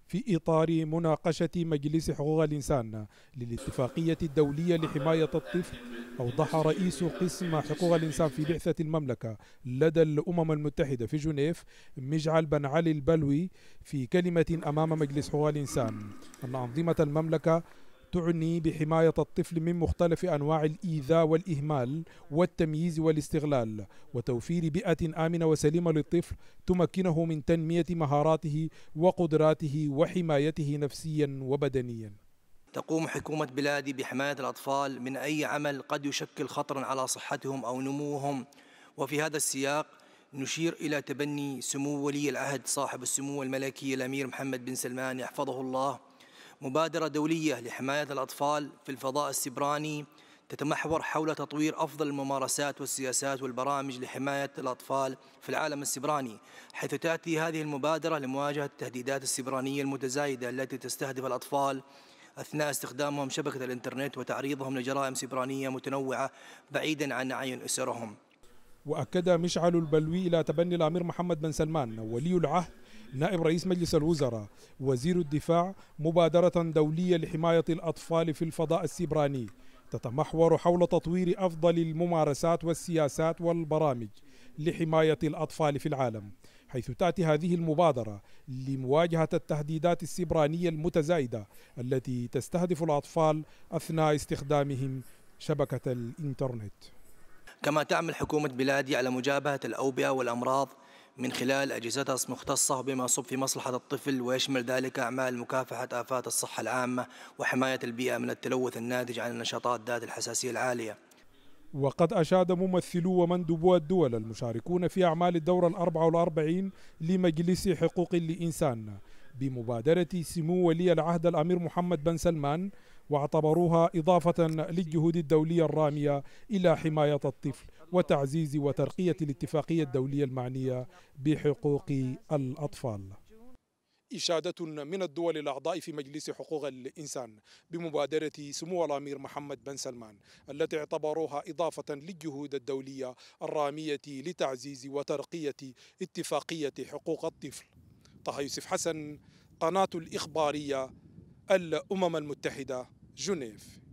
في إطار مناقشة مجلس حقوق الإنسان للاتفاقية الدولية لحماية الطفل، أوضح رئيس قسم حقوق الإنسان في بعثة المملكة لدى الأمم المتحدة في جنيف مجعل بن علي البلوي في كلمة أمام مجلس حقوق الإنسان أن أنظمة المملكة تعني بحماية الطفل من مختلف أنواع الإيذاء والإهمال والتمييز والاستغلال، وتوفير بيئة آمنة وسليمة للطفل تمكنه من تنمية مهاراته وقدراته وحمايته نفسيا وبدنيا. تقوم حكومة بلادي بحماية الأطفال من أي عمل قد يشكل خطرا على صحتهم أو نموهم، وفي هذا السياق نشير إلى تبني سمو ولي العهد صاحب السمو الملكي الأمير محمد بن سلمان يحفظه الله مبادرة دولية لحماية الأطفال في الفضاء السبراني تتمحور حول تطوير أفضل الممارسات والسياسات والبرامج لحماية الأطفال في العالم السبراني، حيث تأتي هذه المبادرة لمواجهة التهديدات السبرانية المتزايدة التي تستهدف الأطفال أثناء استخدامهم شبكة الإنترنت وتعريضهم لجرائم سبرانية متنوعة بعيدا عن أعين أسرهم. وأكد مشعل البلوي إلى تبني الأمير محمد بن سلمان ولي العهد نائب رئيس مجلس الوزراء وزير الدفاع مبادرة دولية لحماية الأطفال في الفضاء السبراني تتمحور حول تطوير أفضل الممارسات والسياسات والبرامج لحماية الأطفال في العالم، حيث تأتي هذه المبادرة لمواجهة التهديدات السبرانية المتزايدة التي تستهدف الأطفال أثناء استخدامهم شبكة الإنترنت. كما تعمل حكومة بلادي على مجابهة الأوبئة والأمراض من خلال أجهزتها المختصة بما يصب في مصلحة الطفل، ويشمل ذلك أعمال مكافحة آفات الصحة العامة وحماية البيئة من التلوث الناتج عن النشاطات ذات الحساسية العالية. وقد أشاد ممثلو ومندوبو الدول المشاركون في أعمال الدورة 44 لمجلس حقوق الإنسان بمبادرة سمو ولي العهد الأمير محمد بن سلمان، واعتبروها إضافة للجهود الدولية الرامية إلى حماية الطفل وتعزيز وترقية الاتفاقية الدولية المعنية بحقوق الأطفال. إشادة من الدول الأعضاء في مجلس حقوق الإنسان بمبادرة سمو الأمير محمد بن سلمان التي اعتبروها إضافة للجهود الدولية الرامية لتعزيز وترقية اتفاقية حقوق الطفل. طه يوسف حسن، قناة الإخبارية الأمم المتحدة، جنيف.